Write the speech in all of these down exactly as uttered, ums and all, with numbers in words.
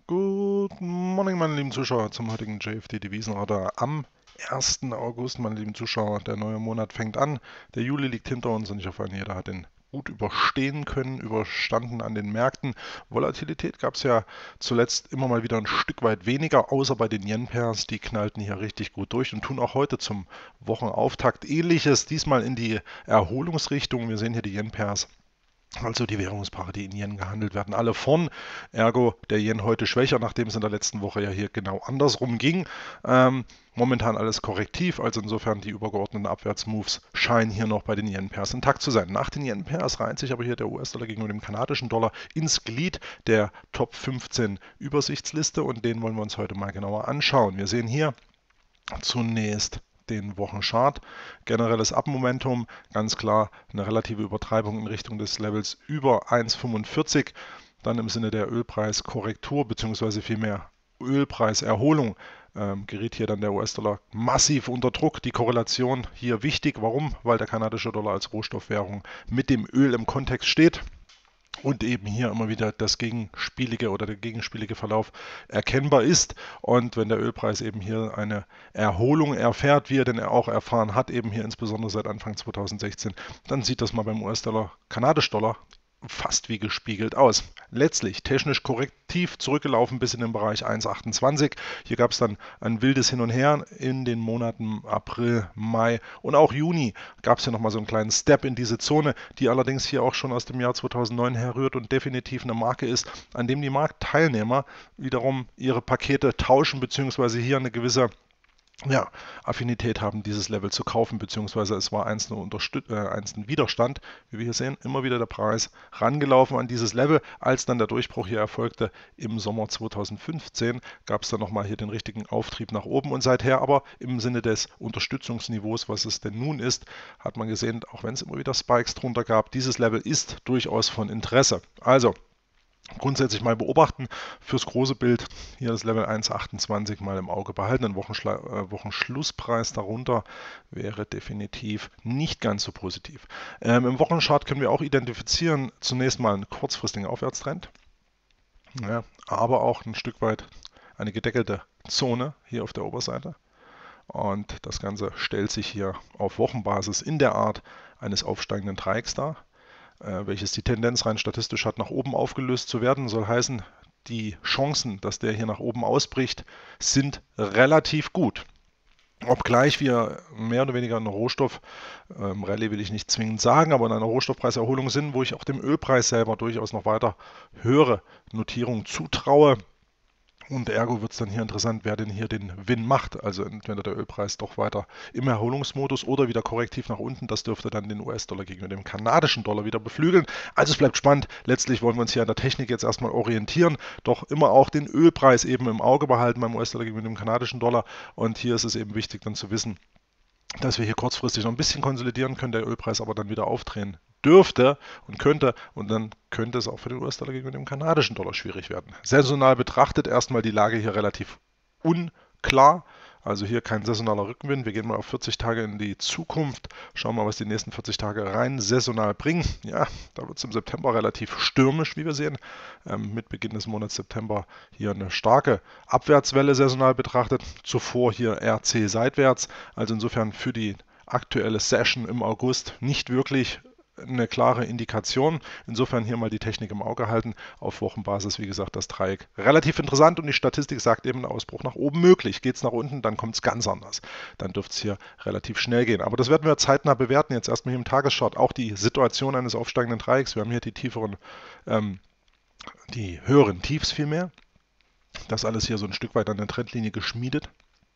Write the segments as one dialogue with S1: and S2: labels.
S1: Good morning, meine lieben Zuschauer, zum heutigen J F D-Devisenradar am ersten August, meine lieben Zuschauer. Der neue Monat fängt an, der Juli liegt hinter uns und ich hoffe, jeder hat den gut überstehen können, überstanden an den Märkten. Volatilität gab es ja zuletzt immer mal wieder ein Stück weit weniger, außer bei den Yen-Pairs, die knallten hier richtig gut durch und tun auch heute zum Wochenauftakt Ähnliches, diesmal in die Erholungsrichtung. Wir sehen hier die Yen-Pairs. Also die Währungspaare, die in Yen gehandelt werden, alle vorn. Ergo der Yen heute schwächer, nachdem es in der letzten Woche ja hier genau andersrum ging. Ähm, momentan alles korrektiv, also insofern die übergeordneten Abwärtsmoves scheinen hier noch bei den Yen-Pairs intakt zu sein. Nach den Yen-Pairs reiht sich aber hier der U S-Dollar gegenüber dem kanadischen Dollar ins Glied der Top fünfzehn Übersichtsliste und den wollen wir uns heute mal genauer anschauen. Wir sehen hier zunächst den Wochenchart. Generelles Abmomentum, ganz klar eine relative Übertreibung in Richtung des Levels über eins Komma fünfundvierzig. Dann im Sinne der Ölpreiskorrektur bzw. vielmehr Ölpreiserholung ähm, gerät hier dann der U S-Dollar massiv unter Druck. Die Korrelation hier wichtig. Warum? Weil der kanadische Dollar als Rohstoffwährung mit dem Öl im Kontext steht. Und eben hier immer wieder das gegenspielige oder der gegenspielige Verlauf erkennbar ist. Und wenn der Ölpreis eben hier eine Erholung erfährt, wie er denn auch erfahren hat, eben hier insbesondere seit Anfang zweitausendsechzehn, dann sieht das mal beim U S-Dollar, Kanadisch-Dollar fast wie gespiegelt aus. Letztlich technisch korrektiv zurückgelaufen bis in den Bereich eins Komma achtundzwanzig. Hier gab es dann ein wildes Hin und Her in den Monaten April, Mai und auch Juni gab es hier nochmal so einen kleinen Step in diese Zone, die allerdings hier auch schon aus dem Jahr zweitausendneun herrührt und definitiv eine Marke ist, an dem die Marktteilnehmer wiederum ihre Pakete tauschen bzw. hier eine gewisse ja, Affinität haben, dieses Level zu kaufen, beziehungsweise es war einst ein, äh, einst ein Widerstand, wie wir hier sehen, immer wieder der Preis rangelaufen an dieses Level. Als dann der Durchbruch hier erfolgte im Sommer zweitausendfünfzehn, gab es dann nochmal hier den richtigen Auftrieb nach oben und seither aber im Sinne des Unterstützungsniveaus, was es denn nun ist, hat man gesehen, auch wenn es immer wieder Spikes drunter gab, dieses Level ist durchaus von Interesse. Also, grundsätzlich mal beobachten fürs große Bild. Hier das Level eins Komma achtundzwanzig mal im Auge behalten. Ein Wochenschla äh, Wochenschlusspreis darunter wäre definitiv nicht ganz so positiv. Ähm, Im Wochenchart können wir auch identifizieren, zunächst mal einen kurzfristigen Aufwärtstrend, ja, aber auch ein Stück weit eine gedeckelte Zone hier auf der Oberseite. Und das Ganze stellt sich hier auf Wochenbasis in der Art eines aufsteigenden Dreiecks dar, welches die Tendenz rein statistisch hat, nach oben aufgelöst zu werden. Soll heißen, die Chancen, dass der hier nach oben ausbricht, sind relativ gut. Obgleich wir mehr oder weniger in einer Rohstoff-Rallye ähm, will ich nicht zwingend sagen, aber in einer Rohstoffpreiserholung sind, wo ich auch dem Ölpreis selber durchaus noch weiter höhere Notierungen zutraue. Und ergo wird es dann hier interessant, wer denn hier den Win macht. Also entweder der Ölpreis doch weiter im Erholungsmodus oder wieder korrektiv nach unten. Das dürfte dann den U S-Dollar gegenüber dem kanadischen Dollar wieder beflügeln. Also es bleibt spannend. Letztlich wollen wir uns hier an der Technik jetzt erstmal orientieren. Doch immer auch den Ölpreis eben im Auge behalten beim U S-Dollar gegenüber dem kanadischen Dollar. Und hier ist es eben wichtig dann zu wissen, dass wir hier kurzfristig noch ein bisschen konsolidieren können, der Ölpreis aber dann wieder aufdrehen dürfte und könnte und dann könnte es auch für den U S-Dollar gegenüber dem kanadischen Dollar schwierig werden. Saisonal betrachtet erstmal die Lage hier relativ unklar, also hier kein saisonaler Rückenwind. Wir gehen mal auf vierzig Tage in die Zukunft, schauen mal, was die nächsten vierzig Tage rein saisonal bringen. Ja, da wird es im September relativ stürmisch, wie wir sehen. Ähm, mit Beginn des Monats September hier eine starke Abwärtswelle saisonal betrachtet, zuvor hier R C seitwärts, also insofern für die aktuelle Session im August nicht wirklich eine klare Indikation. Insofern hier mal die Technik im Auge halten. Auf Wochenbasis, wie gesagt, das Dreieck relativ interessant und die Statistik sagt eben, ein Ausbruch nach oben möglich. Geht es nach unten, dann kommt es ganz anders. Dann dürfte es hier relativ schnell gehen. Aber das werden wir zeitnah bewerten. Jetzt erstmal hier im Tageschart auch die Situation eines aufsteigenden Dreiecks. Wir haben hier die tieferen, ähm, die höheren Tiefs vielmehr. Das alles hier so ein Stück weit an der Trendlinie geschmiedet.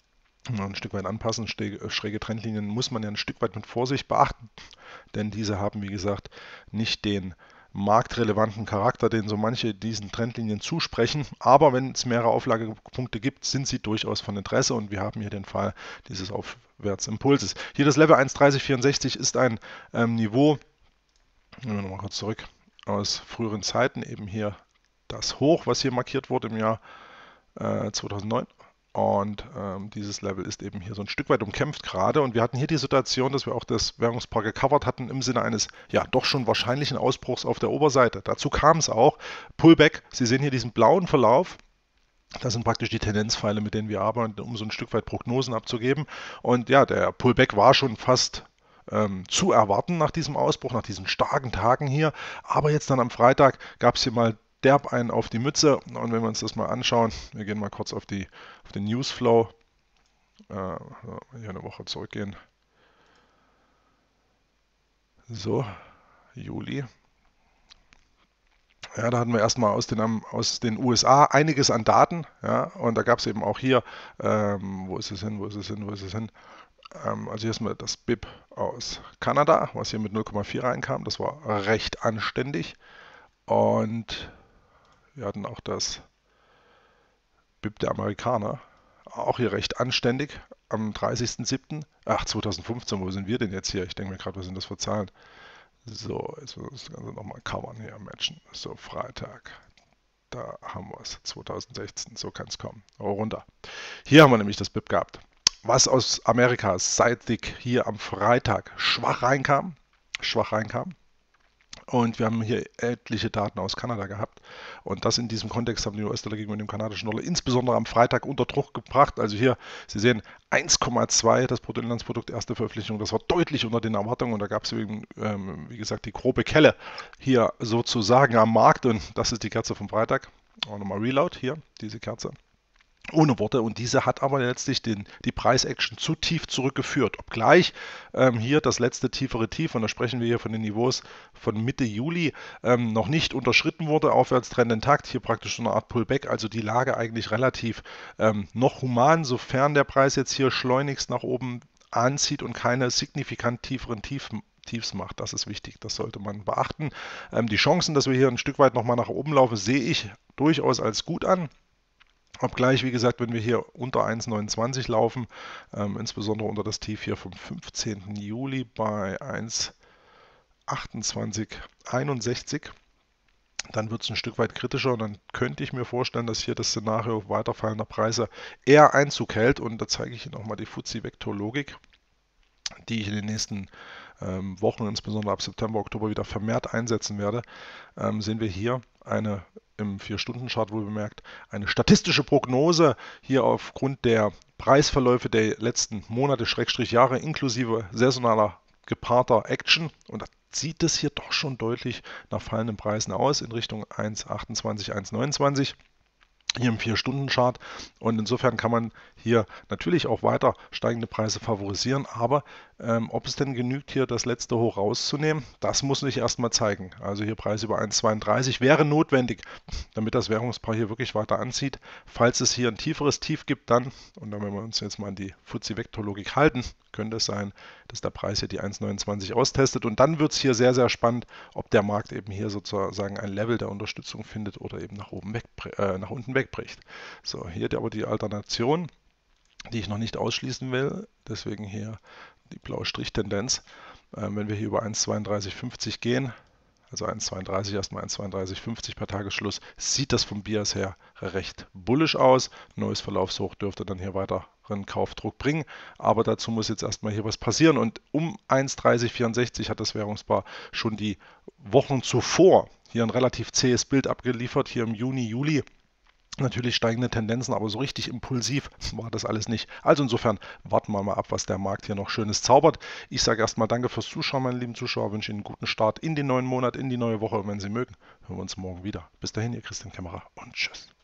S1: Ein Stück weit anpassen. Schräge Trendlinien muss man ja ein Stück weit mit Vorsicht beachten, denn diese haben, wie gesagt, nicht den marktrelevanten Charakter, den so manche diesen Trendlinien zusprechen. Aber wenn es mehrere Auflagepunkte gibt, sind sie durchaus von Interesse und wir haben hier den Fall dieses Aufwärtsimpulses. Hier das Level eins Komma dreißig vierundsechzig ist ein ähm, Niveau, gehen wir nochmal kurz zurück, aus früheren Zeiten, eben hier das Hoch, was hier markiert wurde im Jahr äh, zweitausendneun. Und ähm, dieses Level ist eben hier so ein Stück weit umkämpft gerade. Und wir hatten hier die Situation, dass wir auch das Währungspaar gecovert hatten im Sinne eines, ja, doch schon wahrscheinlichen Ausbruchs auf der Oberseite. Dazu kam es auch. Pullback, Sie sehen hier diesen blauen Verlauf. Das sind praktisch die Tendenzpfeile, mit denen wir arbeiten, um so ein Stück weit Prognosen abzugeben. Und ja, der Pullback war schon fast ähm, zu erwarten nach diesem Ausbruch, nach diesen starken Tagen hier. Aber jetzt dann am Freitag gab es hier mal derb einen auf die Mütze. Und wenn wir uns das mal anschauen, wir gehen mal kurz auf, die, auf den Newsflow, äh, hier eine Woche zurückgehen. So, Juli. Ja, da hatten wir erstmal aus den, aus den U S A einiges an Daten. Ja, und da gab es eben auch hier, ähm, wo ist es hin, wo ist es hin, wo ist es hin? Ähm, also hier ist mal das B I P aus Kanada, was hier mit null Komma vier reinkam. Das war recht anständig. Und wir hatten auch das B I P der Amerikaner, auch hier recht anständig, am dreißigsten siebten Ach, zweitausendfünfzehn, wo sind wir denn jetzt hier? Ich denke mir gerade, was sind das für Zahlen? So, jetzt müssen wir das Ganze nochmal covern hier, matchen. So, Freitag. Da haben wir es. zweitausendsechzehn, so kann es kommen. Oh, runter. Hier haben wir nämlich das B I P gehabt. Was aus Amerika seitig hier am Freitag schwach reinkam. Schwach reinkam. Und wir haben hier etliche Daten aus Kanada gehabt. Und das in diesem Kontext haben die U S-Dollar gegenüber dem kanadischen Dollar insbesondere am Freitag unter Druck gebracht. Also hier, Sie sehen, eins Komma zwei, das Bruttoinlandsprodukt, erste Veröffentlichung, das war deutlich unter den Erwartungen. Und da gab es, eben, ähm, wie gesagt, die grobe Kelle hier sozusagen am Markt. Und das ist die Kerze vom Freitag. Auch nochmal Reload hier, diese Kerze. Ohne Worte, und diese hat aber letztlich den, die Preisaction zu tief zurückgeführt. Obgleich ähm, hier das letzte tiefere Tief, und da sprechen wir hier von den Niveaus von Mitte Juli, ähm, noch nicht unterschritten wurde, Aufwärtstrend intakt, hier praktisch so eine Art Pullback, also die Lage eigentlich relativ ähm, noch human, sofern der Preis jetzt hier schleunigst nach oben anzieht und keine signifikant tieferen Tiefen Tiefs macht. Das ist wichtig, das sollte man beachten. Ähm, die Chancen, dass wir hier ein Stück weit nochmal nach oben laufen, sehe ich durchaus als gut an. Obgleich, wie gesagt, wenn wir hier unter eins Komma neunundzwanzig laufen, ähm, insbesondere unter das Tief hier vom fünfzehnten Juli bei eins Komma achtundzwanzig einundsechzig, dann wird es ein Stück weit kritischer und dann könnte ich mir vorstellen, dass hier das Szenario weiterfallender Preise eher Einzug hält. Und da zeige ich Ihnen auch mal die F T S E-Vektorlogik, die ich in den nächsten ähm, Wochen, insbesondere ab September, Oktober, wieder vermehrt einsetzen werde. Ähm, sehen wir hier eine im vier Stunden Chart wohl bemerkt, eine statistische Prognose hier aufgrund der Preisverläufe der letzten Monate, Schrägstrich Jahre, inklusive saisonaler gepaarter Action. Und da sieht es hier doch schon deutlich nach fallenden Preisen aus in Richtung eins Komma achtundzwanzig, eins Komma neunundzwanzig. Hier im vier Stunden Chart, und insofern kann man hier natürlich auch weiter steigende Preise favorisieren, aber ähm, ob es denn genügt, hier das letzte Hoch rauszunehmen, das muss sich erstmal zeigen. Also hier Preis über eins Komma zweiunddreißig wäre notwendig, damit das Währungspaar hier wirklich weiter anzieht. Falls es hier ein tieferes Tief gibt, dann, und dann, wenn wir uns jetzt mal an die F T S E-Vektorlogik halten, könnte es sein, dass der Preis hier die eins Komma neunundzwanzig austestet, und dann wird es hier sehr, sehr spannend, ob der Markt eben hier sozusagen ein Level der Unterstützung findet oder eben nach, oben weg, äh, nach unten wegbricht. So, hier aber die Alternation, die ich noch nicht ausschließen will, deswegen hier die blaue Strichtendenz. Ähm, wenn wir hier über eins Komma zweiunddreißig fünfzig gehen, also eins Komma zweiunddreißig, erstmal eins Komma zweiunddreißig fünfzig per Tagesschluss, sieht das vom Bias her recht bullisch aus. Neues Verlaufshoch dürfte dann hier weiteren Kaufdruck bringen, aber dazu muss jetzt erstmal hier was passieren, und um eins Komma dreißig vierundsechzig hat das Währungspaar schon die Wochen zuvor hier ein relativ zähes Bild abgeliefert, hier im Juni, Juli. Natürlich steigende Tendenzen, aber so richtig impulsiv war das alles nicht. Also insofern warten wir mal ab, was der Markt hier noch Schönes zaubert. Ich sage erstmal danke fürs Zuschauen, meine lieben Zuschauer. Wünsche Ihnen einen guten Start in den neuen Monat, in die neue Woche. Und wenn Sie mögen, hören wir uns morgen wieder. Bis dahin, Ihr Christian Kämmerer, und tschüss.